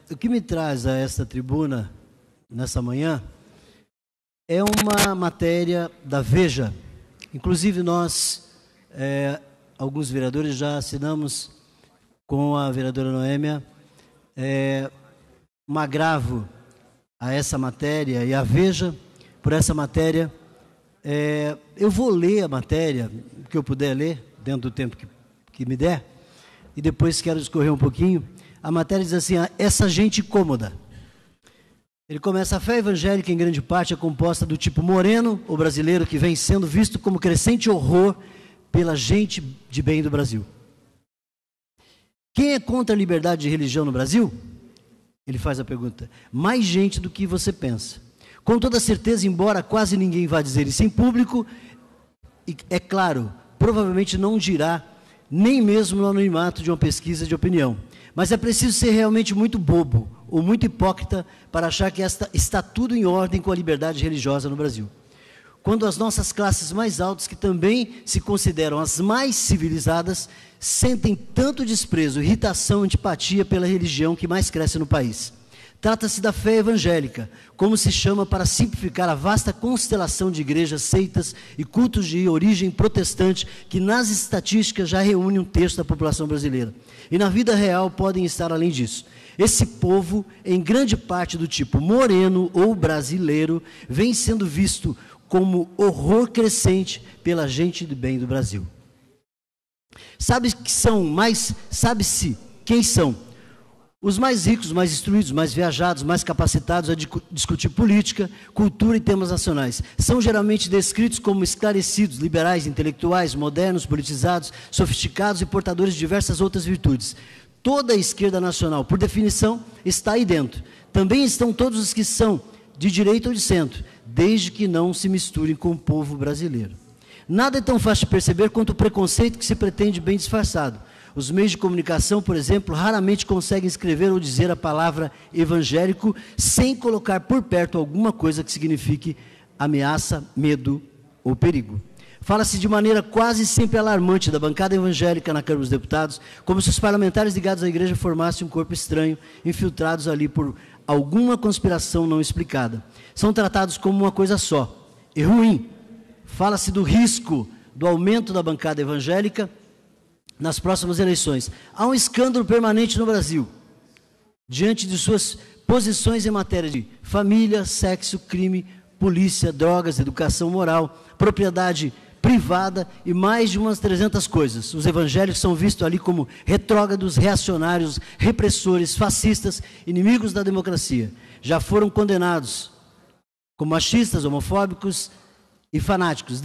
O que me traz a esta tribuna, nessa manhã, é uma matéria da Veja. Inclusive nós, alguns vereadores, já assinamos com a vereadora Noêmia um agravo a essa matéria e a Veja por essa matéria. Eu vou ler a matéria, o que eu puder ler, dentro do tempo que me der, e depois quero discorrer um pouquinho. A matéria diz assim: essa gente cômoda. Ele começa: a fé evangélica, em grande parte, é composta do tipo moreno, ou brasileiro, que vem sendo visto como crescente horror pela gente de bem do Brasil. Quem é contra a liberdade de religião no Brasil? Ele faz a pergunta. Mais gente do que você pensa. Com toda certeza, embora quase ninguém vá dizer isso em público, e, é claro, provavelmente não dirá, nem mesmo no anonimato de uma pesquisa de opinião. Mas é preciso ser realmente muito bobo ou muito hipócrita para achar que está tudo em ordem com a liberdade religiosa no Brasil. Quando as nossas classes mais altas, que também se consideram as mais civilizadas, sentem tanto desprezo, irritação, antipatia pela religião que mais cresce no país. Trata-se da fé evangélica, como se chama para simplificar a vasta constelação de igrejas, seitas e cultos de origem protestante que nas estatísticas já reúne um terço da população brasileira. E na vida real podem estar além disso. Esse povo, em grande parte do tipo moreno ou brasileiro, vem sendo visto como horror crescente pela gente de bem do Brasil. Sabe-se quem são? Os mais ricos, mais instruídos, mais viajados, mais capacitados a discutir política, cultura e temas nacionais. São geralmente descritos como esclarecidos, liberais, intelectuais, modernos, politizados, sofisticados e portadores de diversas outras virtudes. Toda a esquerda nacional, por definição, está aí dentro. Também estão todos os que são de direita ou de centro, desde que não se misturem com o povo brasileiro. Nada é tão fácil de perceber quanto o preconceito que se pretende bem disfarçado. Os meios de comunicação, por exemplo, raramente conseguem escrever ou dizer a palavra evangélico sem colocar por perto alguma coisa que signifique ameaça, medo ou perigo. Fala-se de maneira quase sempre alarmante da bancada evangélica na Câmara dos Deputados, como se os parlamentares ligados à igreja formassem um corpo estranho, infiltrados ali por alguma conspiração não explicada. São tratados como uma coisa só, e ruim. Fala-se do risco do aumento da bancada evangélica nas próximas eleições. Há um escândalo permanente no Brasil, diante de suas posições em matéria de família, sexo, crime, polícia, drogas, educação moral, propriedade privada e mais de umas 300 coisas. Os evangélicos são vistos ali como retrógrados, reacionários, repressores, fascistas, inimigos da democracia. Já foram condenados como machistas, homofóbicos e fanáticos.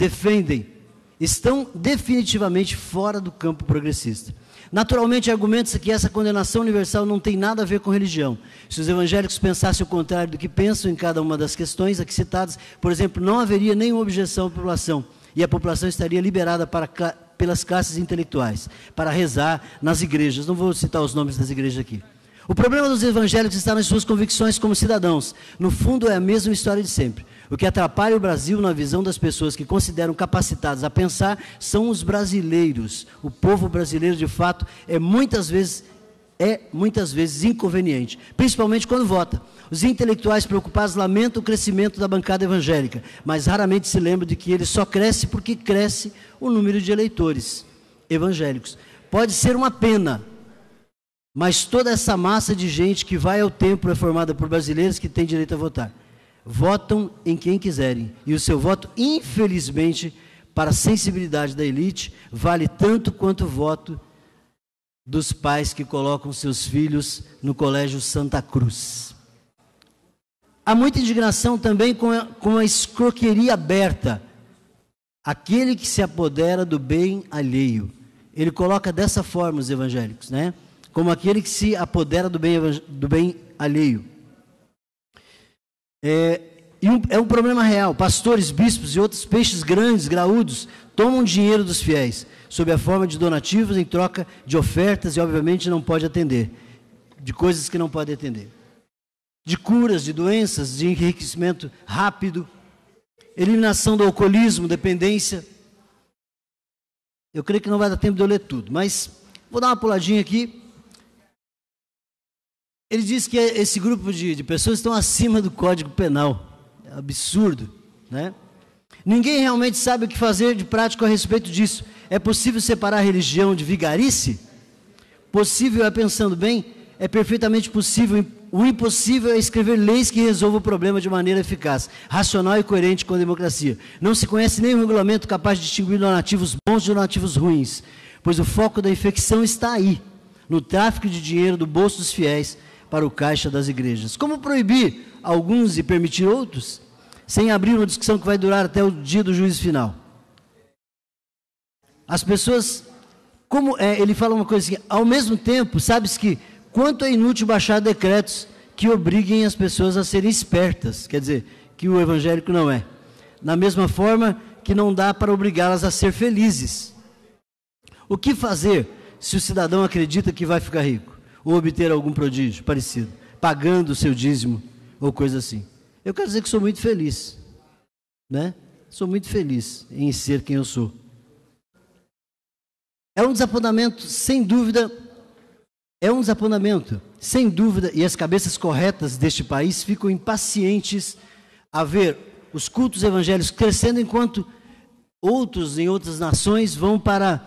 Estão definitivamente fora do campo progressista. Naturalmente, argumenta-se que essa condenação universal não tem nada a ver com religião. Se os evangélicos pensassem o contrário do que pensam em cada uma das questões aqui citadas, por exemplo, não haveria nenhuma objeção à população, e a população estaria liberada pelas classes intelectuais, para rezar nas igrejas. Não vou citar os nomes das igrejas aqui. O problema dos evangélicos está nas suas convicções como cidadãos. No fundo, é a mesma história de sempre. O que atrapalha o Brasil na visão das pessoas que consideram capacitadas a pensar são os brasileiros. O povo brasileiro, de fato, é muitas vezes inconveniente, principalmente quando vota. Os intelectuais preocupados lamentam o crescimento da bancada evangélica, mas raramente se lembram de que ele só cresce porque cresce o número de eleitores evangélicos. Pode ser uma pena, mas toda essa massa de gente que vai ao templo é formada por brasileiros que têm direito a votar. Votam em quem quiserem, e o seu voto, infelizmente, para a sensibilidade da elite, vale tanto quanto o voto dos pais que colocam seus filhos no Colégio Santa Cruz. Há muita indignação também com a escroqueria aberta, aquele que se apodera do bem alheio. Ele coloca dessa forma os evangélicos, né? Como aquele que se apodera do bem alheio. É um problema real. Pastores, bispos e outros peixes grandes, graúdos, tomam dinheiro dos fiéis, sob a forma de donativos em troca de ofertas, e obviamente não pode atender, de coisas que não pode atender. De curas, de doenças, de enriquecimento rápido, eliminação do alcoolismo, dependência. Eu creio que não vai dar tempo de eu ler tudo, mas vou dar uma puladinha aqui. Ele diz que esse grupo de pessoas estão acima do Código Penal. É absurdo, né? Ninguém realmente sabe o que fazer de prático a respeito disso. É possível separar a religião de vigarice? Possível é, pensando bem, é perfeitamente possível. O impossível é escrever leis que resolvam o problema de maneira eficaz, racional e coerente com a democracia. Não se conhece nenhum regulamento capaz de distinguir donativos bons de donativos ruins, pois o foco da infecção está aí, no tráfico de dinheiro do bolso dos fiéis para o caixa das igrejas. Como proibir alguns e permitir outros, sem abrir uma discussão que vai durar até o dia do juízo final? As pessoas, ele fala uma coisa assim, ao mesmo tempo, sabe-se que quanto é inútil baixar decretos que obriguem as pessoas a serem espertas, quer dizer, que o evangélico não é. Da mesma forma que não dá para obrigá-las a ser felizes. O que fazer se o cidadão acredita que vai ficar rico, ou obter algum prodígio parecido, pagando o seu dízimo, ou coisa assim? Eu quero dizer que sou muito feliz, né? Sou muito feliz em ser quem eu sou. É um desapontamento, sem dúvida, e as cabeças corretas deste país ficam impacientes a ver os cultos evangélicos crescendo, enquanto outros, em outras nações, vão para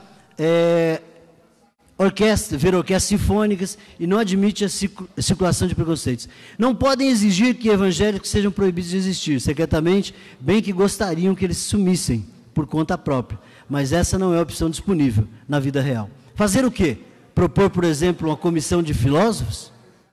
ver orquestras sinfônicas e não admite a circulação de preconceitos. Não podem exigir que evangélicos sejam proibidos de existir, secretamente, bem que gostariam que eles sumissem por conta própria, mas essa não é a opção disponível na vida real. Fazer o quê? Propor, por exemplo, uma comissão de filósofos?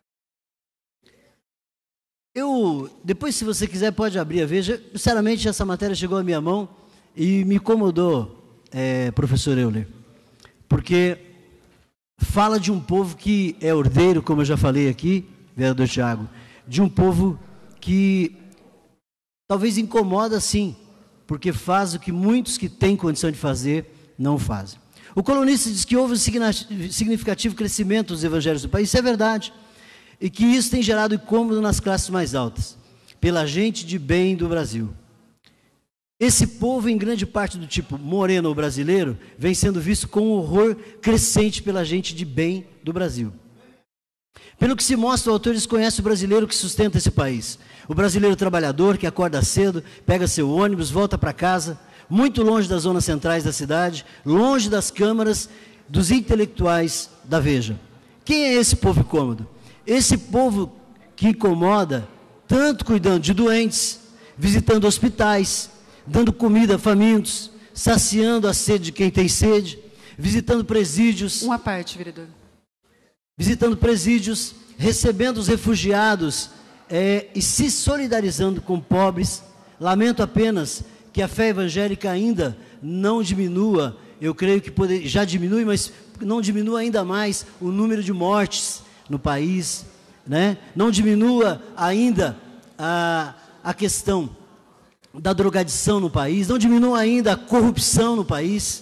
Depois, se você quiser, pode abrir a Veja. Sinceramente, essa matéria chegou à minha mão e me incomodou, professor Euler, porque fala de um povo que é ordeiro, como eu já falei aqui, vereador Tiago, de um povo que talvez incomoda, sim, porque faz o que muitos que têm condição de fazer não fazem. O colunista diz que houve um significativo crescimento dos evangelhos do país. Isso é verdade, e que isso tem gerado incômodo nas classes mais altas, pela gente de bem do Brasil. Esse povo, em grande parte do tipo moreno ou brasileiro, vem sendo visto com horror crescente pela gente de bem do Brasil. Pelo que se mostra, o autor desconhece o brasileiro que sustenta esse país. O brasileiro trabalhador que acorda cedo, pega seu ônibus, volta para casa, muito longe das zonas centrais da cidade, longe das câmaras, dos intelectuais da Veja. Quem é esse povo incômodo? Esse povo que incomoda, tanto cuidando de doentes, visitando hospitais, dando comida a famintos, saciando a sede de quem tem sede, visitando presídios. Uma parte, vereador. Visitando presídios, recebendo os refugiados e se solidarizando com pobres. Lamento apenas que a fé evangélica ainda não diminua. Eu creio que já diminui, mas não diminua ainda mais o número de mortes no país, né? Não diminua ainda a questão da drogadição no país, não diminua ainda a corrupção no país.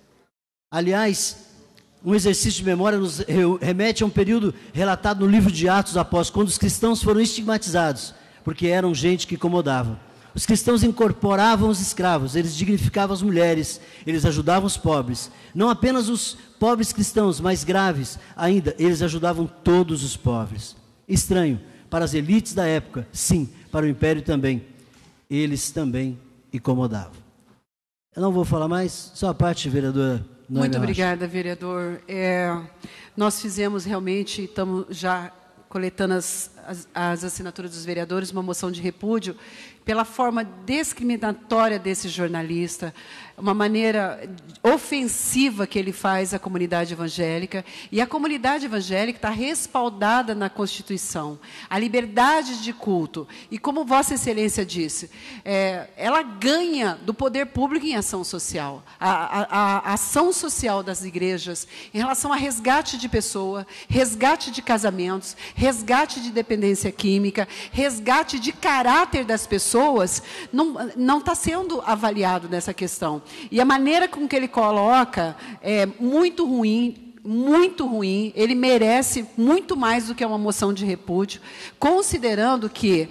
Aliás, um exercício de memória nos remete a um período relatado no livro de Atos dos Apóstolos, quando os cristãos foram estigmatizados, porque eram gente que incomodava. Os cristãos incorporavam os escravos, eles dignificavam as mulheres, eles ajudavam os pobres. Não apenas os pobres cristãos, mais graves ainda, eles ajudavam todos os pobres. Estranho, para as elites da época, sim, para o império também. Eles também incomodavam. Eu não vou falar mais, só a parte, vereadora. Muito obrigada, vereador. Nós fizemos realmente, estamos já coletando as assinaturas dos vereadores, uma moção de repúdio pela forma discriminatória desse jornalista, uma maneira ofensiva que ele faz à comunidade evangélica, e a comunidade evangélica está respaldada na Constituição, a liberdade de culto, e como Vossa Excelência disse, ela ganha do poder público em ação social, a ação social das igrejas, em relação a resgate de pessoa, resgate de casamentos, resgate de dependência química, resgate de caráter das pessoas, não está sendo avaliado nessa questão. E a maneira com que ele coloca é muito ruim, muito ruim, ele merece muito mais do que uma moção de repúdio, considerando que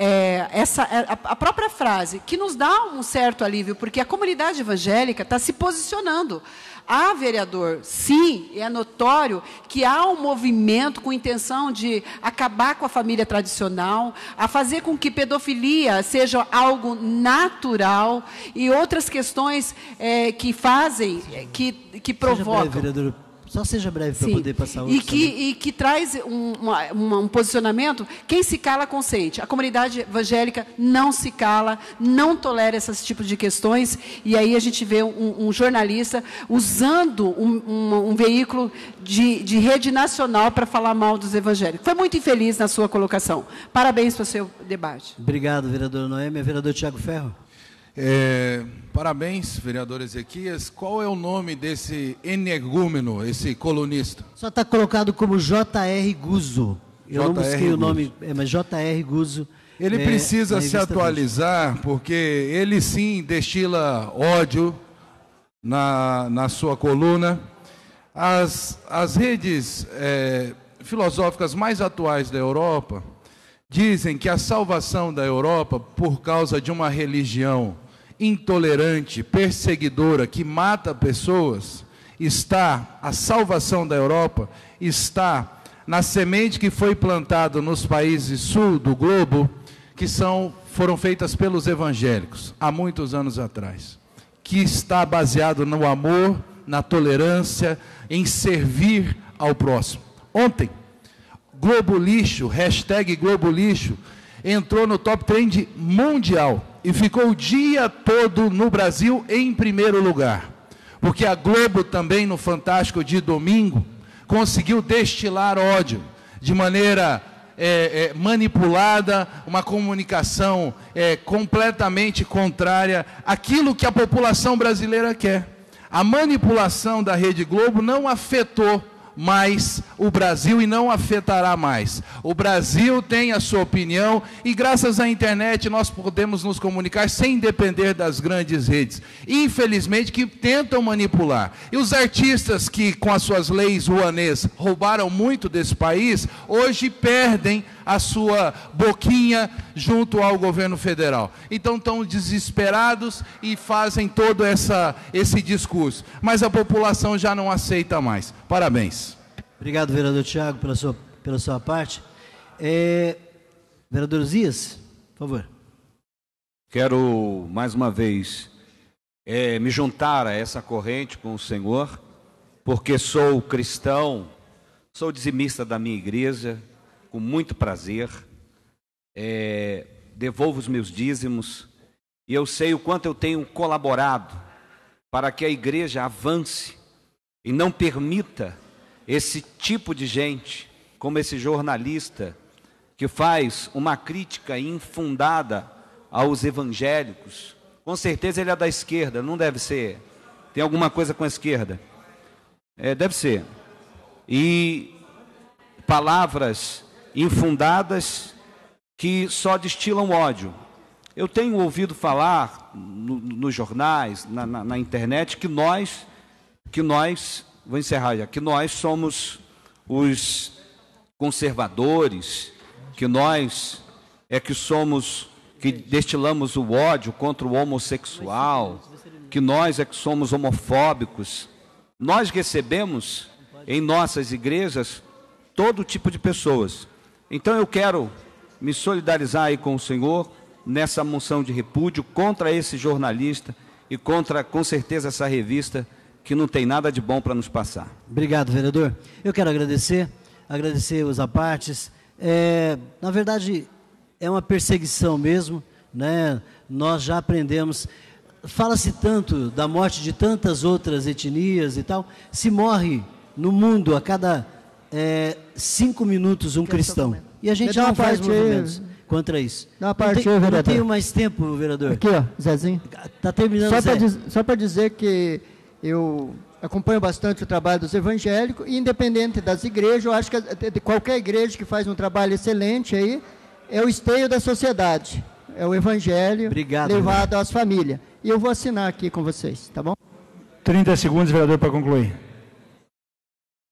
a própria frase, que nos dá um certo alívio, porque a comunidade evangélica está se posicionando. Há, vereador, sim, é notório que há um movimento com intenção de acabar com a família tradicional, a fazer com que pedofilia seja algo natural e outras questões que fazem, que provocam. Seja breve, vereador. Só seja breve para poder passar outro. E que traz um posicionamento, quem se cala consente. A comunidade evangélica não se cala, não tolera esses tipos de questões, e aí a gente vê um jornalista usando um veículo de rede nacional para falar mal dos evangélicos. Foi muito infeliz na sua colocação. Parabéns pelo seu debate. Obrigado, vereadora Noêmia. Vereador Tiago Ferro. Parabéns, vereador Ezequias. Qual é o nome desse energúmeno, esse colunista? Só está colocado como J.R. Guzzo. Eu não busquei o nome, mas J.R. Guzzo. Ele precisa se atualizar, porque ele sim destila ódio na sua coluna. As redes filosóficas mais atuais da Europa dizem que a salvação da Europa, por causa de uma religião intolerante, perseguidora, que mata pessoas, a salvação da Europa está na semente que foi plantada nos países sul do globo, que foram feitas pelos evangélicos, há muitos anos atrás, que está baseado no amor, na tolerância, em servir ao próximo. Ontem, Globo Lixo, hashtag Globo Lixo, entrou no top trend mundial e ficou o dia todo no Brasil em primeiro lugar. Porque a Globo também, no Fantástico de domingo, conseguiu destilar ódio de maneira manipulada, uma comunicação completamente contrária àquilo que a população brasileira quer. A manipulação da Rede Globo não afetou mais o Brasil e não afetará mais. O Brasil tem a sua opinião e graças à internet nós podemos nos comunicar sem depender das grandes redes, infelizmente, que tentam manipular. E os artistas que com as suas leis rouanês roubaram muito desse país, hoje perdem a sua boquinha junto ao governo federal. Então estão desesperados e fazem todo esse discurso. Mas a população já não aceita mais. Parabéns. Obrigado, vereador Tiago, pela sua parte. Vereador Zias, por favor. Quero, mais uma vez, me juntar a essa corrente com o senhor, porque sou cristão, sou dizimista da minha igreja, com muito prazer, devolvo os meus dízimos, e eu sei o quanto eu tenho colaborado para que a igreja avance e não permita esse tipo de gente, como esse jornalista, que faz uma crítica infundada aos evangélicos. Com certeza ele é da esquerda, não deve ser? Tem alguma coisa com a esquerda? Deve ser. E palavras infundadas que só destilam ódio. Eu tenho ouvido falar nos jornais, na internet, que nós, vou encerrar já, que nós somos os conservadores, que nós que destilamos o ódio contra o homossexual, que nós que somos homofóbicos. Nós recebemos em nossas igrejas todo tipo de pessoas. Então eu quero me solidarizar aí com o senhor nessa moção de repúdio contra esse jornalista e contra, com certeza, essa revista que não tem nada de bom para nos passar. Obrigado, vereador. Eu quero agradecer os apartes. Na verdade, é uma perseguição mesmo, né? Nós já aprendemos. Fala-se tanto da morte de tantas outras etnias e tal. Se morre no mundo a cada 5 minutos um cristão. E a gente não faz movimentos contra isso. Dá uma parte, vereador. Não tenho mais tempo, vereador. Aqui, ó, Zezinho. Está terminando, só para dizer que eu acompanho bastante o trabalho dos evangélicos, e independente das igrejas, eu acho que qualquer igreja que faz um trabalho excelente aí, é o esteio da sociedade. É o evangelho levado às famílias. E eu vou assinar aqui com vocês, tá bom? 30 segundos, vereador, para concluir.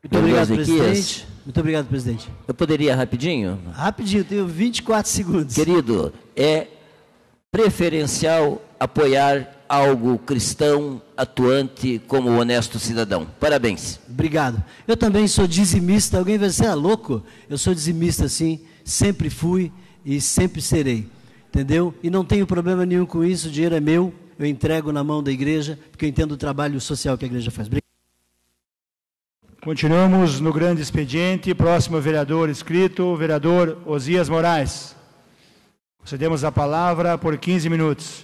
Muito obrigado, presidente. Muito obrigado, presidente. Eu poderia rapidinho? Rapidinho, tenho 24 segundos. Querido, é preferencial apoiar algo cristão, atuante, como honesto cidadão. Parabéns. Obrigado. Eu também sou dizimista. Alguém vai dizer, louco? Eu sou dizimista, sim. Sempre fui e sempre serei. Entendeu? E não tenho problema nenhum com isso. O dinheiro é meu. Eu entrego na mão da igreja, porque eu entendo o trabalho social que a igreja faz. Obrigado. Continuamos no grande expediente. Próximo vereador inscrito, o vereador Osias Moraes. Concedemos a palavra por 15 minutos.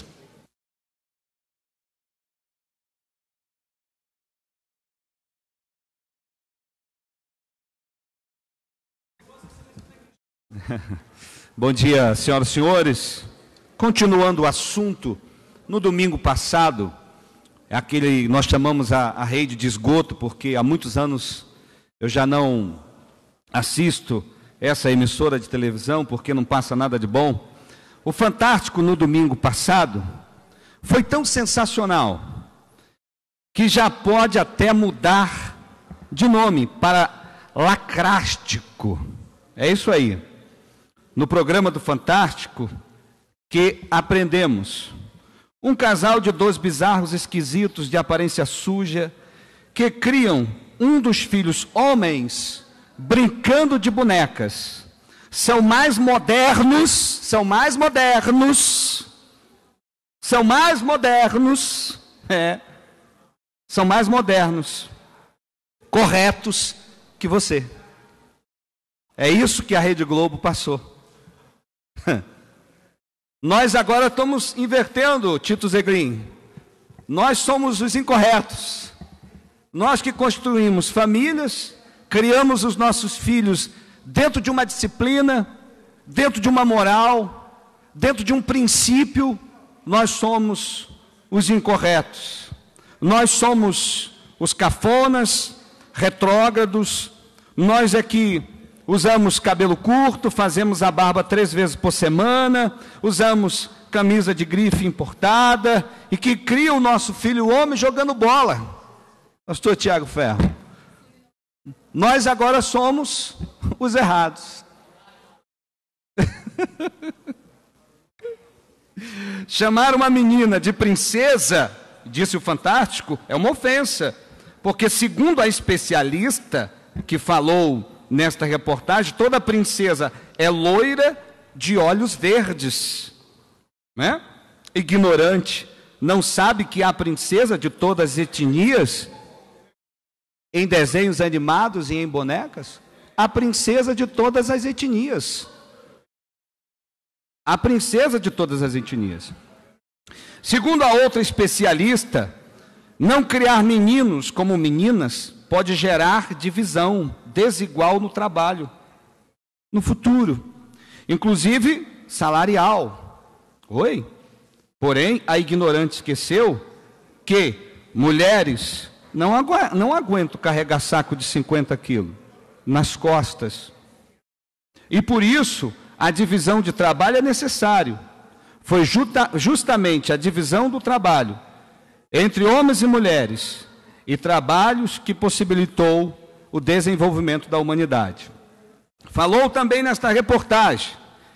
Bom dia, senhoras e senhores. Continuando o assunto, no domingo passado, nós chamamos a rede de esgoto, porque há muitos anos eu já não assisto essa emissora de televisão, porque não passa nada de bom. O Fantástico, no domingo passado, foi tão sensacional, que já pode até mudar de nome para Lacrástico. É isso aí. No programa do Fantástico, que aprendemos um casal de dois bizarros esquisitos de aparência suja, que criam um dos filhos homens brincando de bonecas. São mais modernos, corretos que você. É isso que a Rede Globo passou. Nós agora estamos invertendo, Tito Zeglin. Nós somos os incorretos. Nós que construímos famílias, criamos os nossos filhos dentro de uma disciplina, dentro de uma moral, dentro de um princípio, nós somos os incorretos. Nós somos os cafonas, retrógrados. Nós é que usamos cabelo curto, fazemos a barba 3 vezes por semana, usamos camisa de grife importada, e que cria o nosso filho homem jogando bola. Pastor Tiago Ferro. Nós agora somos os errados. Chamar uma menina de princesa, disse o Fantástico, é uma ofensa, porque segundo a especialista que falou nesta reportagem, toda princesa é loira de olhos verdes, né? Ignorante, não sabe que há princesa de todas as etnias em desenhos animados e em bonecas? A princesa de todas as etnias. A princesa de todas as etnias. Segundo a outra especialista, não criar meninos como meninas pode gerar divisão desigual no trabalho, no futuro, inclusive salarial. Oi? Porém, a ignorante esqueceu que mulheres não aguentam carregar saco de 50 quilos nas costas. E por isso, a divisão de trabalho é necessário. Foi justamente a divisão do trabalho entre homens e mulheres e trabalhos que possibilitou o desenvolvimento da humanidade. Falou também nesta reportagem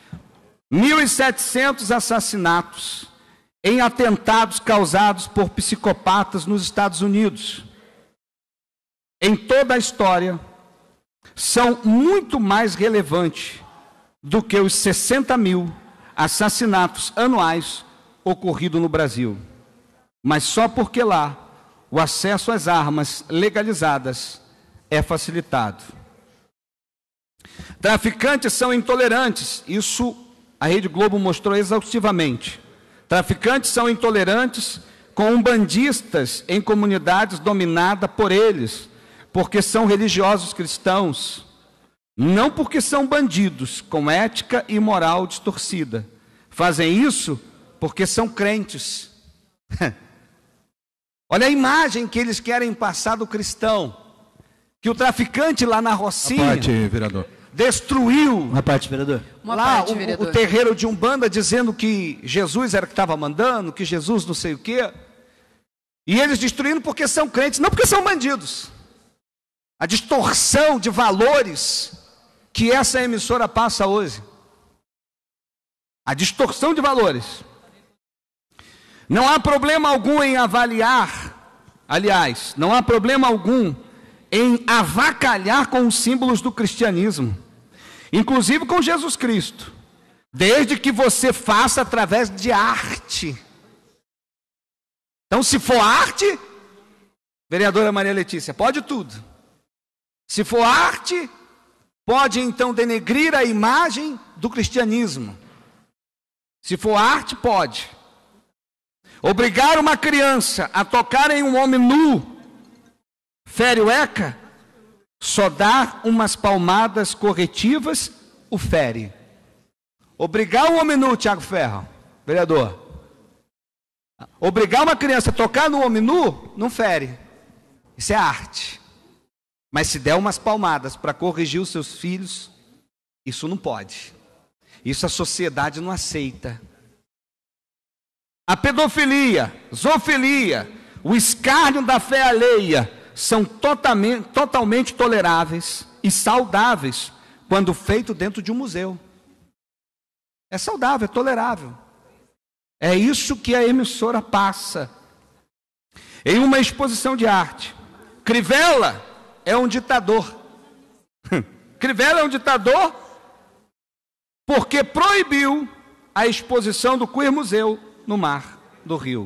1.700 assassinatos em atentados causados por psicopatas nos Estados Unidos. Em toda a história, são muito mais relevantes do que os 60.000 assassinatos anuais ocorridos no Brasil. Mas só porque lá o acesso às armas legalizadas é facilitado. Traficantes são intolerantes, isso a Rede Globo mostrou exaustivamente. Traficantes são intolerantes com umbandistas em comunidades dominadas por eles, porque são religiosos cristãos, não porque são bandidos com ética e moral distorcida. Fazem isso porque são crentes. Olha a imagem que eles querem passar do cristão, que o traficante lá na Rocinha vereador, destruiu Uma parte, vereador. o terreiro de Umbanda, dizendo que Jesus era que estava mandando, que Jesus não sei o quê. E eles destruindo porque são crentes, não porque são bandidos. a distorção de valores que essa emissora passa hoje. A distorção de valores. Não há problema algum em avaliar, aliás, não há problema algum em avacalhar com os símbolos do cristianismo, inclusive com Jesus Cristo, desde que você faça através de arte. Então, se for arte, vereadora Maria Letícia, pode tudo. Se for arte, pode então denegrir a imagem do cristianismo. Se for arte, pode. Obrigar uma criança a tocar em um homem nu, fere o ECA, só dar umas palmadas corretivas, o fere. Obrigar um homem nu, Tiago Ferro, vereador. Obrigar uma criança a tocar no homem nu, não fere. Isso é arte. Mas se der umas palmadas para corrigir os seus filhos, isso não pode. Isso a sociedade não aceita. A pedofilia, zoofilia, o escárnio da fé alheia são totalmente toleráveis e saudáveis quando feito dentro de um museu. É saudável, é tolerável. É isso que a emissora passa. Em uma exposição de arte, Crivella é um ditador. Crivella é um ditador porque proibiu a exposição do Queer Museu no mar do Rio.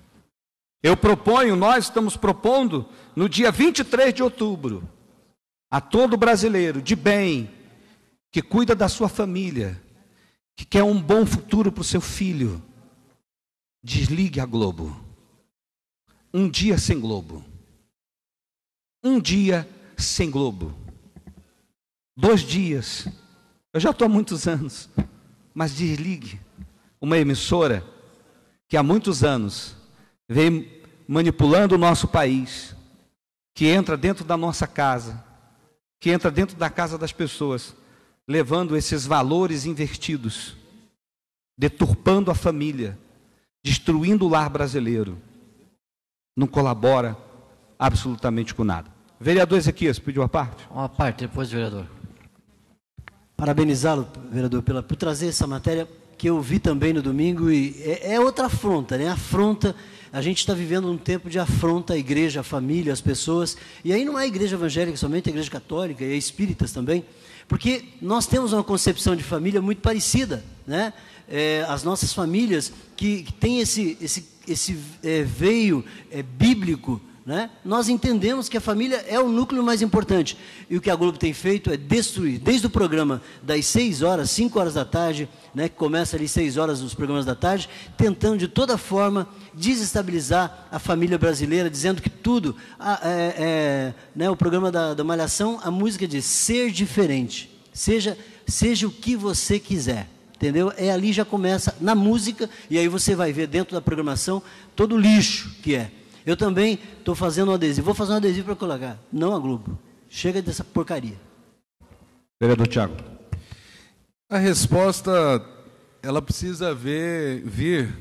Nós estamos propondo, no dia 23 de outubro, a todo brasileiro de bem, que cuida da sua família, que quer um bom futuro para o seu filho, desligue a Globo. Um dia sem Globo. Um dia sem Globo. 2 dias. Eu já estou há muitos anos, mas desligue uma emissora que há muitos anos vem manipulando o nosso país, que entra dentro da nossa casa, que entra dentro da casa das pessoas, levando esses valores invertidos, deturpando a família, destruindo o lar brasileiro. Não colabora absolutamente com nada. Vereador Ezequias, pediu a parte? Uma parte, depois, vereador. Parabenizá-lo, vereador, por trazer essa matéria que eu vi também no domingo, e é outra afronta, né? Afronta, a gente está vivendo um tempo de afronta à igreja, à família, às pessoas, e aí não é a igreja evangélica somente, a igreja católica e a espíritas também, porque nós temos uma concepção de família muito parecida, né? As nossas famílias que têm esse veio bíblico, né? Nós entendemos que a família é o núcleo mais importante, e o que a Globo tem feito é destruir, desde o programa das 6 horas, 5 horas da tarde, né, que começa ali 6 horas nos programas da tarde, tentando de toda forma desestabilizar a família brasileira, dizendo que tudo, né, o programa da Malhação, a música diz, ser diferente, seja o que você quiser. Entendeu? Ali já começa na música, e aí você vai ver dentro da programação todo o lixo que é. Eu também estou fazendo um adesivo, vou fazer um adesivo para colocar, não a Globo. Chega dessa porcaria. Vereador Tiago. A resposta, ela precisa vir,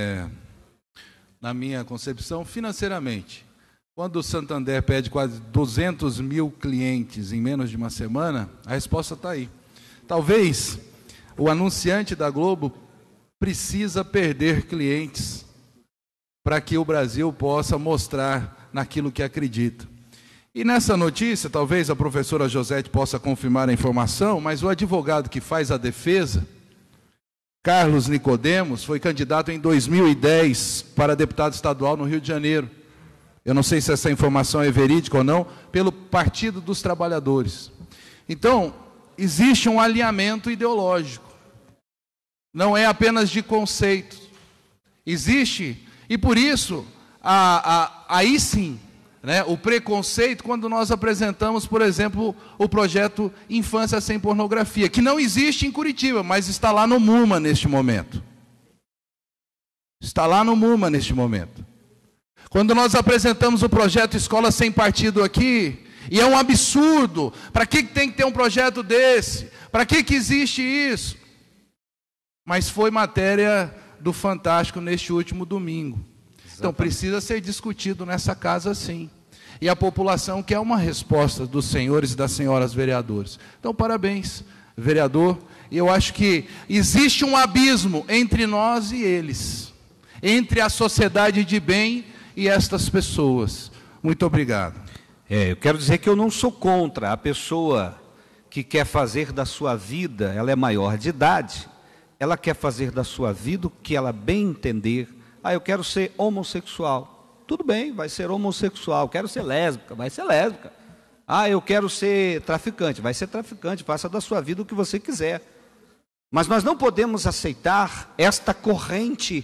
na minha concepção, financeiramente. Quando o Santander pede quase 200 mil clientes em menos de uma semana, a resposta está aí. Talvez o anunciante da Globo precisa perder clientes para que o Brasil possa mostrar naquilo que acredita. E nessa notícia, talvez a professora Josete possa confirmar a informação, mas o advogado que faz a defesa, Carlos Nicodemos, foi candidato em 2010 para deputado estadual no Rio de Janeiro. Eu não sei se essa informação é verídica ou não, pelo Partido dos Trabalhadores. Então, existe um alinhamento ideológico. Não é apenas de conceito. Existe, e por isso, aí sim, né, o preconceito quando nós apresentamos, por exemplo, o projeto Infância Sem Pornografia, que não existe em Curitiba, mas está lá no MUMA neste momento. Está lá no MUMA neste momento. Quando nós apresentamos o projeto Escola Sem Partido aqui, e é um absurdo, para que tem que ter um projeto desse? Para que existe isso? Mas foi matéria do Fantástico neste último domingo. Exatamente. Então precisa ser discutido nessa casa sim. E a população quer uma resposta dos senhores e das senhoras vereadores. Então, parabéns, vereador. Eu acho que existe um abismo entre nós e eles, entre a sociedade de bem e estas pessoas. Muito obrigado. Eu quero dizer que eu não sou contra a pessoa que quer fazer da sua vida, ela é maior de idade, ela quer fazer da sua vida o que ela bem entender. Eu quero ser homossexual. Tudo bem, vai ser homossexual. Quero ser lésbica, vai ser lésbica. Eu quero ser traficante, vai ser traficante. Faça da sua vida o que você quiser. Mas nós não podemos aceitar esta corrente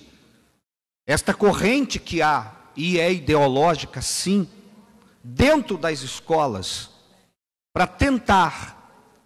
que há, e é ideológica sim, dentro das escolas, para tentar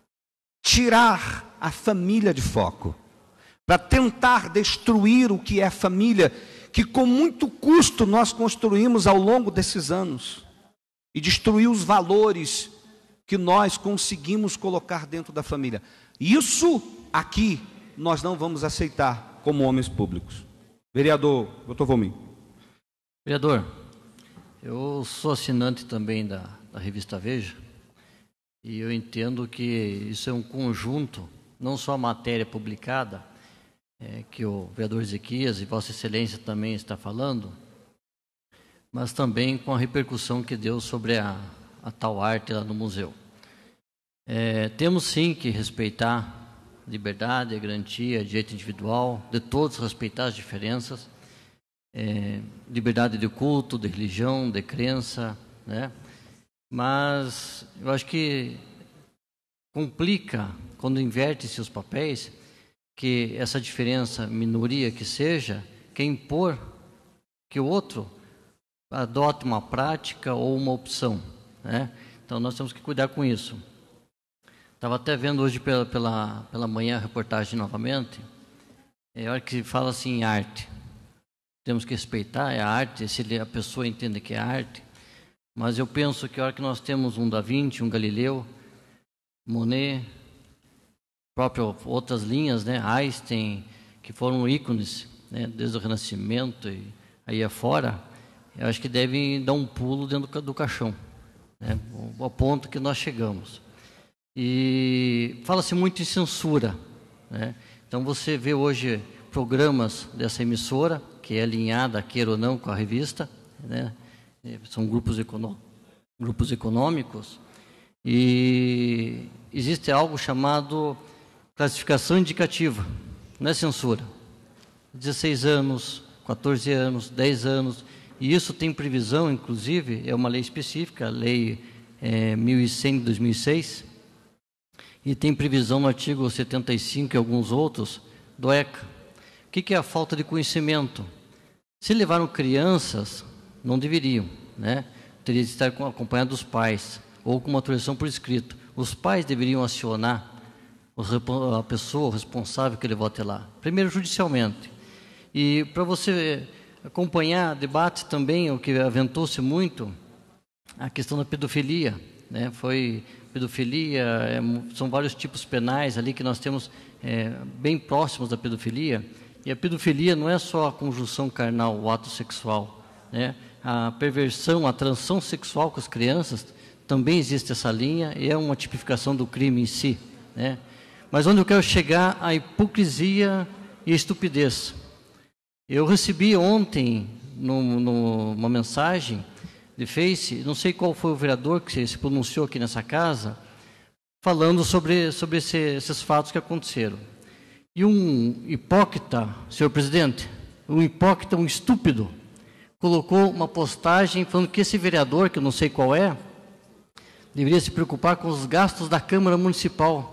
tirar a família de foco, para tentar destruir o que é família, que com muito custo nós construímos ao longo desses anos, e destruir os valores que nós conseguimos colocar dentro da família. Isso aqui nós não vamos aceitar como homens públicos. Vereador, doutor Volmir. Vereador, eu sou assinante também da revista Veja, e eu entendo que isso é um conjunto, não só a matéria publicada, que o vereador Ezequias e Vossa Excelência também está falando, mas também com a repercussão que deu sobre a tal arte lá no museu. Temos sim que respeitar a liberdade, a garantia, direito individual, de todos respeitar as diferenças, liberdade de culto, de religião, de crença, né? Mas eu acho que complica quando inverte-se os papéis, que essa diferença, minoria que seja, quer impor que o outro adote uma prática ou uma opção, né? Então nós temos que cuidar com isso. Estava até vendo hoje pela manhã a reportagem novamente, a hora que fala assim em arte. Temos que respeitar a arte, se a pessoa entende que é arte, mas eu penso que a hora que nós temos um Da Vinci, um Galileu, Monet, próprio outras linhas, né, Einstein, que foram ícones, né, desde o Renascimento e aí afora, eu acho que devem dar um pulo dentro do caixão, né, ao ponto que nós chegamos. E fala-se muito em censura, né? Então você vê hoje programas dessa emissora, que é alinhada, queira ou não, com a revista, né? São grupos econômicos, e existe algo chamado classificação indicativa, não é censura. 16 anos, 14 anos, 10 anos, e isso tem previsão, inclusive, é uma lei específica, a Lei 1100 de 2006, e tem previsão no artigo 75 e alguns outros do ECA. O que é a falta de conhecimento? Se levaram crianças, não deveriam, né? Teria de estar acompanhado dos pais, ou com uma autorização por escrito. Os pais deveriam acionar a pessoa responsável que levou até lá, primeiro judicialmente. E para você acompanhar debate também, o que aventou-se muito, a questão da pedofilia, né? Foi pedofilia, são vários tipos penais ali que nós temos bem próximos da pedofilia. E a pedofilia não é só a conjunção carnal, o ato sexual, né? A perversão, a transição sexual com as crianças, também existe essa linha, e é uma tipificação do crime em si, né? Mas onde eu quero chegar, a hipocrisia e a estupidez. Eu recebi ontem uma mensagem de Face, não sei qual foi o vereador que se pronunciou aqui nessa casa, falando sobre esses fatos que aconteceram. E um hipócrita, senhor presidente, um hipócrita, um estúpido, colocou uma postagem falando que esse vereador, que eu não sei qual é, deveria se preocupar com os gastos da Câmara Municipal.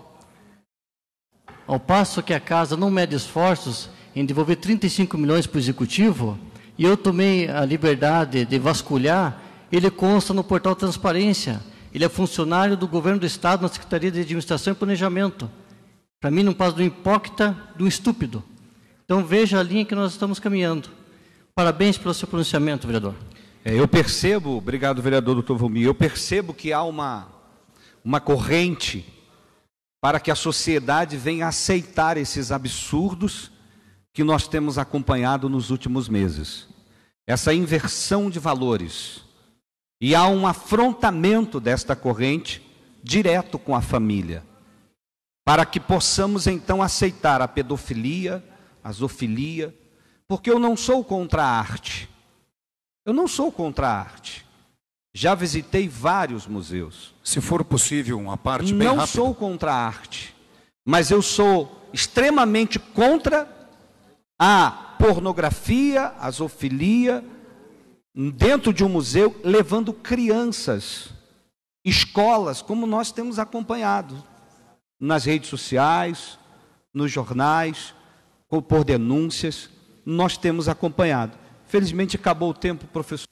Ao passo que a casa não mede esforços em devolver 35 milhões para o Executivo, e eu tomei a liberdade de vasculhar, ele consta no portal Transparência. Ele é funcionário do Governo do Estado na Secretaria de Administração e Planejamento. Para mim não passa do hipócrita, do estúpido. Então veja a linha que nós estamos caminhando. Parabéns pelo seu pronunciamento, vereador. Eu percebo, obrigado, vereador doutor Volmir, eu percebo que há uma corrente para que a sociedade venha aceitar esses absurdos que nós temos acompanhado nos últimos meses. Essa inversão de valores. E há um afrontamento desta corrente direto com a família, para que possamos então aceitar a pedofilia, a zoofilia, porque eu não sou contra a arte. Eu não sou contra a arte. Já visitei vários museus. Se for possível, uma parte bem rápida. Não sou contra a arte, mas eu sou extremamente contra a pornografia, a zoofilia, dentro de um museu, levando crianças, escolas, como nós temos acompanhado, nas redes sociais, nos jornais, por denúncias, nós temos acompanhado. Felizmente acabou o tempo, professor.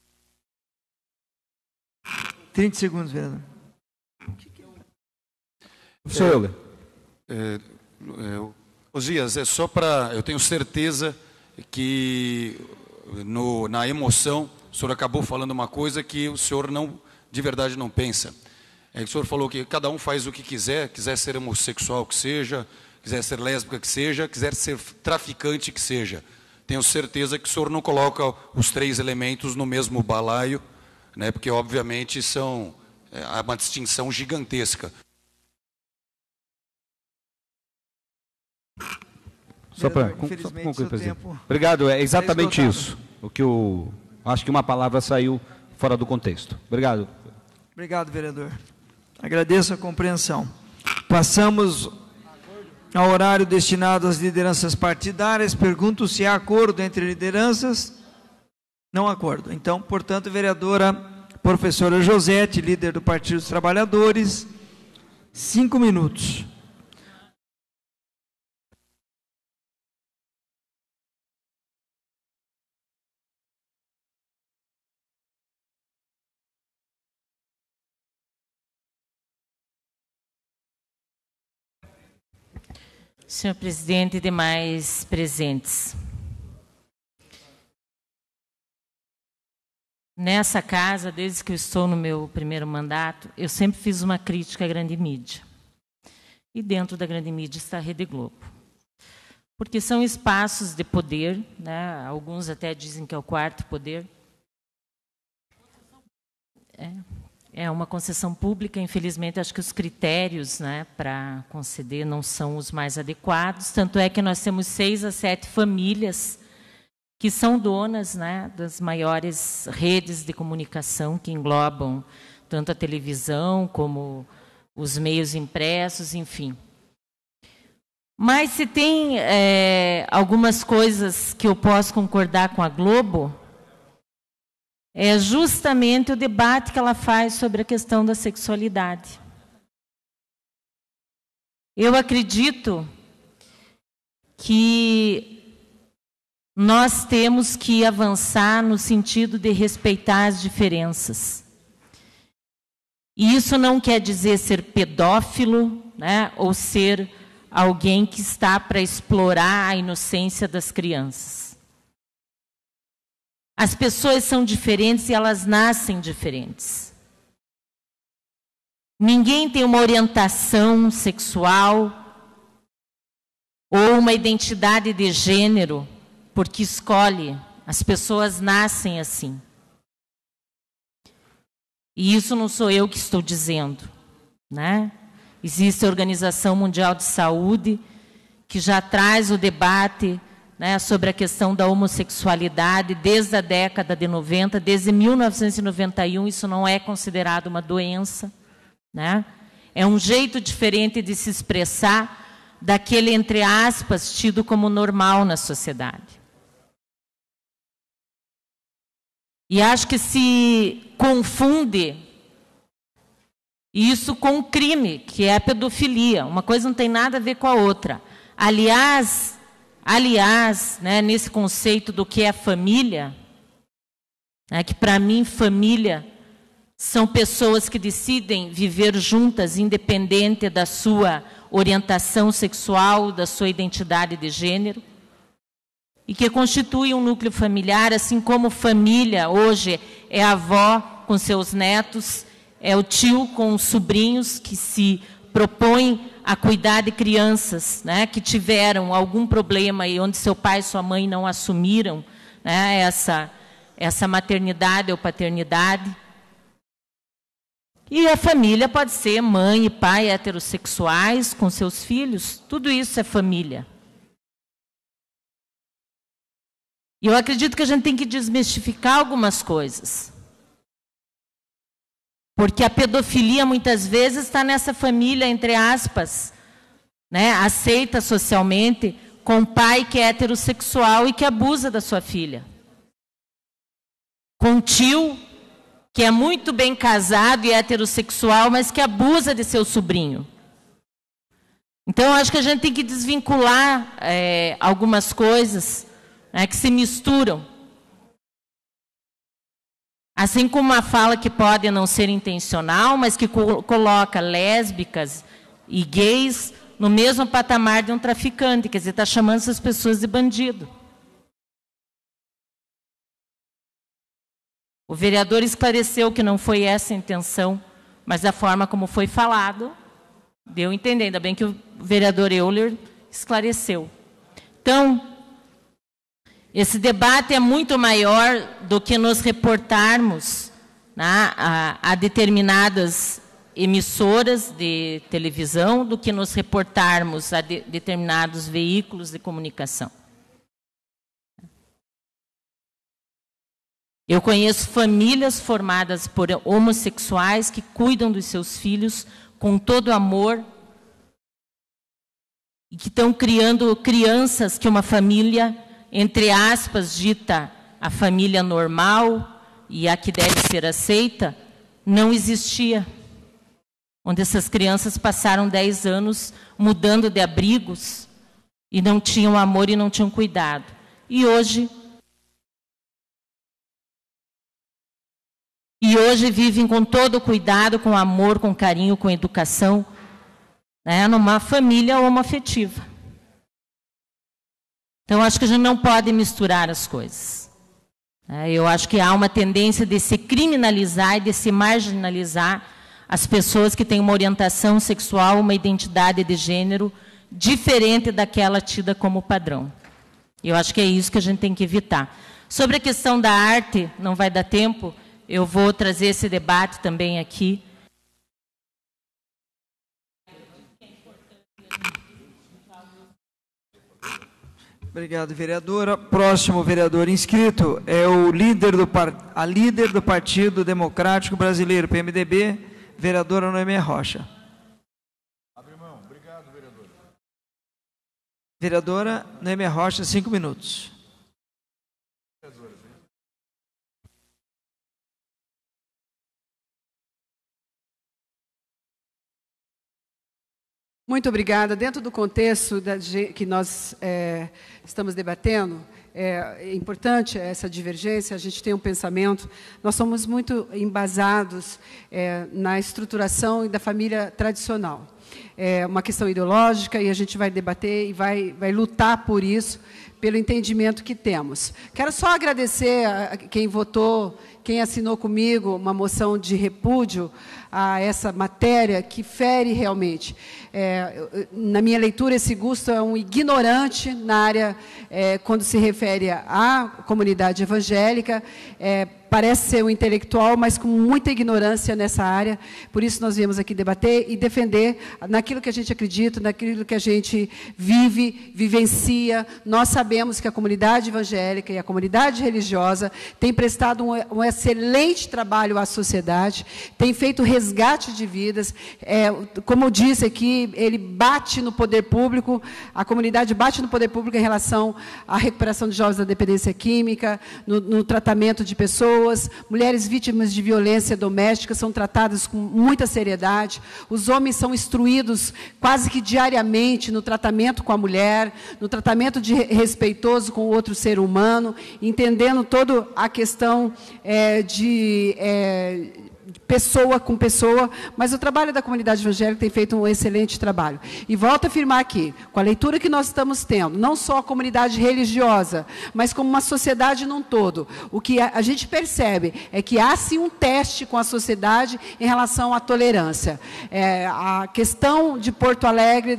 30 segundos, vereador. Professor Euler. Osias, é só para... Eu tenho certeza que na emoção o senhor acabou falando uma coisa que o senhor não, de verdade não pensa. O senhor falou que cada um faz o que quiser ser homossexual que seja, quiser ser lésbica que seja, quiser ser traficante que seja. Tenho certeza que o senhor não coloca os 3 elementos no mesmo balaio, né, porque obviamente há uma distinção gigantesca. Só para concluir, presidente. Obrigado, é exatamente isso. Acho que uma palavra saiu fora do contexto. Obrigado. Obrigado, vereador. Agradeço a compreensão. Passamos ao horário destinado às lideranças partidárias. Pergunto se há acordo entre lideranças. Não há acordo. Então, portanto, vereadora professora Josete, líder do Partido dos Trabalhadores, 5 minutos. Senhor presidente e demais presentes. Nessa casa, desde que eu estou no meu primeiro mandato, eu sempre fiz uma crítica à grande mídia. E dentro da grande mídia está a Rede Globo. Porque são espaços de poder, né? Alguns até dizem que é o quarto poder. É uma concessão pública, infelizmente, acho que os critérios, né, para conceder não são os mais adequados, tanto é que nós temos 6 a 7 famílias que são donas, né, das maiores redes de comunicação, que englobam tanto a televisão como os meios impressos, enfim. Mas se tem algumas coisas que eu posso concordar com a Globo, é justamente o debate que ela faz sobre a questão da sexualidade. Eu acredito que nós temos que avançar no sentido de respeitar as diferenças. E isso não quer dizer ser pedófilo, né, ou ser alguém que está para explorar a inocência das crianças. As pessoas são diferentes e elas nascem diferentes. Ninguém tem uma orientação sexual ou uma identidade de gênero porque escolhe. As pessoas nascem assim. E isso não sou eu que estou dizendo, né? Existe a Organização Mundial de Saúde que já traz o debate, né, sobre a questão da homossexualidade desde a década de 90, desde 1991, isso não é considerado uma doença, né? É um jeito diferente de se expressar daquele, entre aspas, tido como normal na sociedade. E acho que se confunde isso com o crime, que é a pedofilia. Uma coisa não tem nada a ver com a outra. Aliás, né, nesse conceito do que é família, né, que para mim família são pessoas que decidem viver juntas, independente da sua orientação sexual, da sua identidade de gênero, e que constituem um núcleo familiar, assim como família hoje é a avó com seus netos, é o tio com os sobrinhos que se propõem a cuidar de crianças, né, que tiveram algum problema e onde seu pai e sua mãe não assumiram, né, essa maternidade ou paternidade. E a família pode ser mãe e pai heterossexuais com seus filhos, tudo isso é família. E eu acredito que a gente tem que desmistificar algumas coisas. Porque a pedofilia, muitas vezes, está nessa família, entre aspas, né, aceita socialmente, com um pai que é heterossexual e que abusa da sua filha. Com um tio que é muito bem casado e heterossexual, mas que abusa de seu sobrinho. Então, eu acho que a gente tem que desvincular algumas coisas, né, que se misturam. Assim como uma fala que pode não ser intencional, mas que coloca lésbicas e gays no mesmo patamar de um traficante, quer dizer, está chamando essas pessoas de bandido. O vereador esclareceu que não foi essa a intenção, mas a forma como foi falado, deu a entender. Ainda bem que o vereador Euler esclareceu. Então, esse debate é muito maior do que nos reportarmos, né, a determinadas emissoras de televisão, do que nos reportarmos a determinados veículos de comunicação. Eu conheço famílias formadas por homossexuais que cuidam dos seus filhos com todo amor e que estão criando crianças que uma família, entre aspas, dita a família normal e a que deve ser aceita, não existia. Onde essas crianças passaram 10 anos mudando de abrigos e não tinham amor e não tinham cuidado. E hoje vivem com todo cuidado, com amor, com carinho, com educação, né, numa família homoafetiva. Então, acho que a gente não pode misturar as coisas. Eu acho que há uma tendência de se criminalizar e de se marginalizar as pessoas que têm uma orientação sexual, uma identidade de gênero diferente daquela tida como padrão. Eu acho que é isso que a gente tem que evitar. Sobre a questão da arte, não vai dar tempo, eu vou trazer esse debate também aqui. Obrigado, vereadora. Próximo vereador inscrito é a líder do Partido Democrático Brasileiro, PMDB, vereadora Noemi Rocha. Abre mão. Obrigado, vereadora. Vereadora Noemi Rocha, 5 minutos. Muito obrigada. Dentro do contexto que nós estamos debatendo, é importante essa divergência, a gente tem um pensamento, nós somos muito embasados na estruturação da família tradicional. É uma questão ideológica e a gente vai debater e vai lutar por isso, pelo entendimento que temos. Quero só agradecer a quem votou, quem assinou comigo uma moção de repúdio a essa matéria que fere realmente. Na minha leitura, esse Gusto é um ignorante na área, quando se refere à comunidade evangélica, parece ser um intelectual, mas com muita ignorância nessa área. Por isso, nós viemos aqui debater e defender naquilo que a gente acredita, naquilo que a gente vivencia. Nós sabemos que a comunidade evangélica e a comunidade religiosa tem prestado um excelente trabalho à sociedade, tem feito resgate de vidas. Como eu disse aqui, ele bate no poder público, a comunidade bate no poder público em relação à recuperação de jovens da dependência química, no tratamento de pessoas. Mulheres vítimas de violência doméstica são tratadas com muita seriedade. Os homens são instruídos quase que diariamente no tratamento com a mulher, no tratamento respeitoso com o outro ser humano, entendendo toda a questão de pessoa com pessoa, mas o trabalho da comunidade evangélica tem feito um excelente trabalho. E volto a afirmar aqui, com a leitura que nós estamos tendo, não só a comunidade religiosa, mas como uma sociedade num todo, o que a gente percebe é que há sim um teste com a sociedade em relação à tolerância. A questão de Porto Alegre,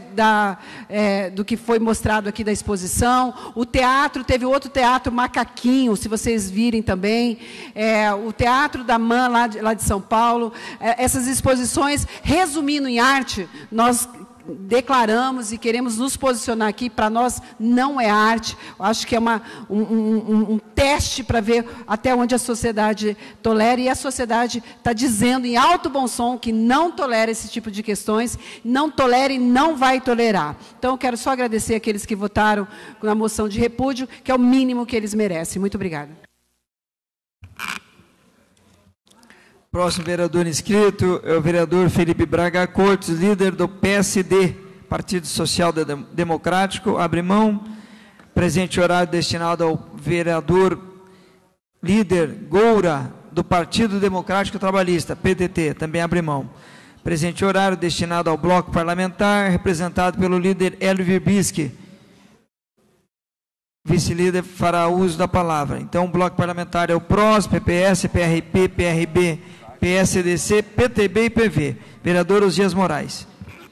do que foi mostrado aqui da exposição, o teatro, teve outro teatro, Macaquinho, se vocês virem também, o Teatro da MAN, lá de São Paulo, Paulo, essas exposições, resumindo em arte, nós declaramos e queremos nos posicionar aqui, para nós não é arte, eu acho que é um teste para ver até onde a sociedade tolera, e a sociedade está dizendo em alto bom som que não tolera esse tipo de questões, não tolera e não vai tolerar. Então, eu quero só agradecer aqueles que votaram na moção de repúdio, que é o mínimo que eles merecem. Muito obrigada. Próximo vereador inscrito é o vereador Felipe Braga Cortes, líder do PSD, Partido Social Democrático. Abre mão. Presente horário destinado ao vereador líder Goura, do Partido Democrático Trabalhista, PDT, também abre mão. Presente horário destinado ao bloco parlamentar, representado pelo líder Hélio Virbisky. Vice-líder fará uso da palavra. Então, o bloco parlamentar é o PROS, PPS, PRP, PRB, PSDC, PTB e PV. Vereador Osias Moraes.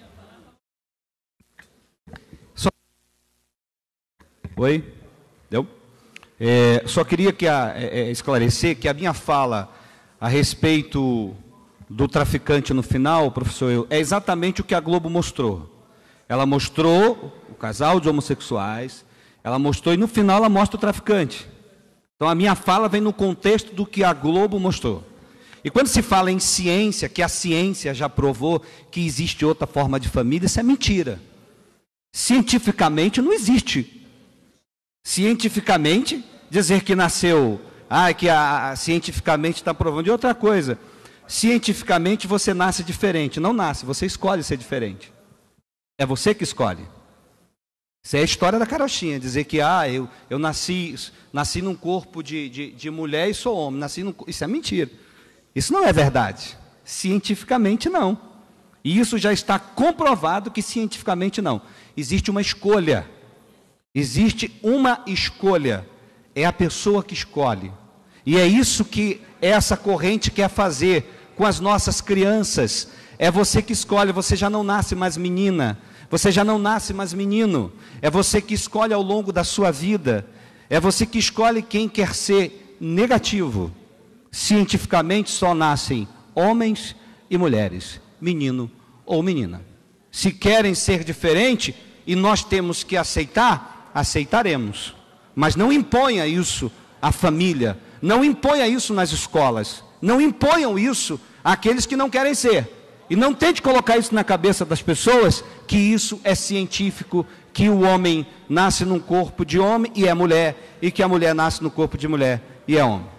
Oi? Deu? Só queria esclarecer que a minha fala a respeito do traficante no final, professor, é exatamente o que a Globo mostrou. Ela mostrou o casal de homossexuais, ela mostrou, e no final ela mostra o traficante. Então a minha fala vem no contexto do que a Globo mostrou. E quando se fala em ciência, que a ciência já provou que existe outra forma de família, isso é mentira. Cientificamente não existe. Cientificamente, dizer que nasceu, cientificamente está provando de outra coisa. Cientificamente você nasce diferente. Não nasce, você escolhe ser diferente. É você que escolhe. Isso é a história da carochinha, dizer que eu nasci num corpo de mulher e sou homem. Isso é mentira. Isso não é verdade. Cientificamente não. E isso já está comprovado que cientificamente não. Existe uma escolha. Existe uma escolha. É a pessoa que escolhe. E é isso que essa corrente quer fazer com as nossas crianças. É você que escolhe, você já não nasce mais menina. Você já não nasce mais menino. É você que escolhe ao longo da sua vida. É você que escolhe quem quer ser negativo. Cientificamente só nascem homens e mulheres, menino ou menina. Se querem ser diferente e nós temos que aceitar, aceitaremos. Mas não imponha isso à família, não imponha isso nas escolas, não imponham isso àqueles que não querem ser. E não tente colocar isso na cabeça das pessoas, que isso é científico, que o homem nasce num corpo de homem e é mulher, e que a mulher nasce no corpo de mulher e é homem.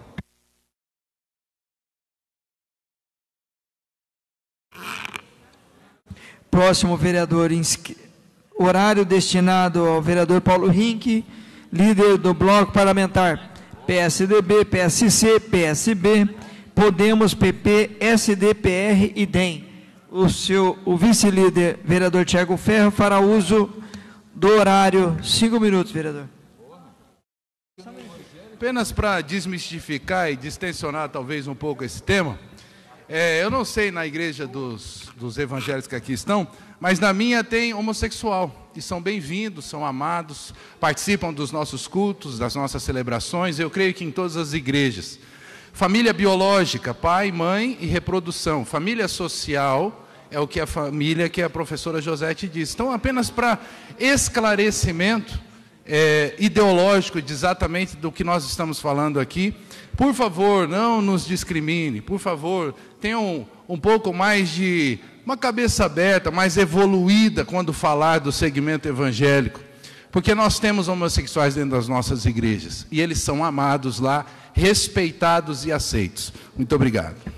Próximo vereador, horário destinado ao vereador Paulo Rink, líder do bloco parlamentar PSDB, PSC, PSB, Podemos, PP, SD, PR e DEM. O vice-líder, vereador Tiago Ferro, fará uso do horário. 5 minutos, vereador. Apenas para desmistificar e distensionar talvez um pouco esse tema, eu não sei na igreja dos evangélicos que aqui estão, mas na minha tem homossexual, e são bem-vindos, são amados, participam dos nossos cultos, das nossas celebrações, eu creio que em todas as igrejas. Família biológica, pai, mãe e reprodução. Família social é o que a família que a professora Josete disse. Então, apenas para esclarecimento ideológico de exatamente do que nós estamos falando aqui, por favor, não nos discrimine, por favor, tenham um pouco mais de uma cabeça aberta, mais evoluída quando falar do segmento evangélico, porque nós temos homossexuais dentro das nossas igrejas, e eles são amados lá, respeitados e aceitos. Muito obrigado.